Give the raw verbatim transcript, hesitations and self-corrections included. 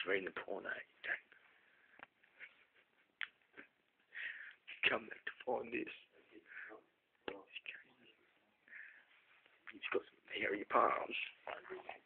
reading the porno. Come back to find this. He's got some hairy palms.